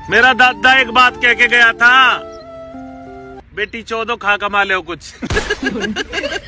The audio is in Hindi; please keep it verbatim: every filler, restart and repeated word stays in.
मेरा दादा एक बात कह के गया था, बेटी चौदह खा कमा ले कुछ।